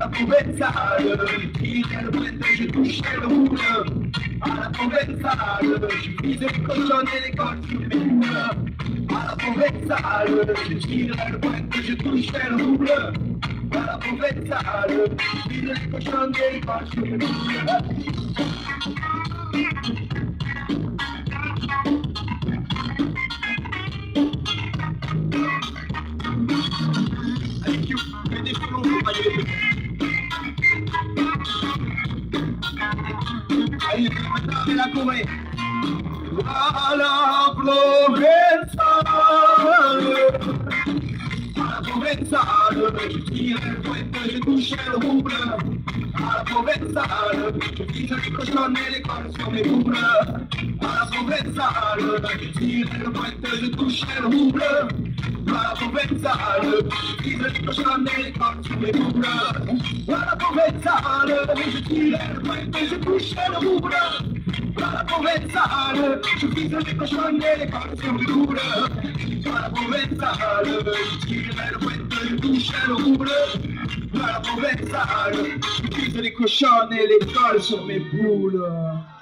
la provençale, je tirais le pointe, je touchais le roule. À la provençale, je visais les cochons et les cols sur mes boules. À la provençale, je tirais le pointe, je touchais le roule. À la provençale, je visais les cochons et les cols sur mes boules. Avec you, fais des flots, allez, maintenant, la Corée. À la provençale, je tirais le pointe, je touchais le rouble. À la provençale, je visais les cochons et les cols sur mes boules. À la provençale, je tirais le pointe, je touchais le rouble. À la provençale, je visais les cochons et les cols sur mes boules. À la provençale, je tirais le pointe, je touchais le rouble. À la provençale, je visais les cochons et les cols sur mes boules. À la provençale, je tirais le pointe, je touchais le rouble. À la provençale, je visais les cochons et les cols sur mes boules.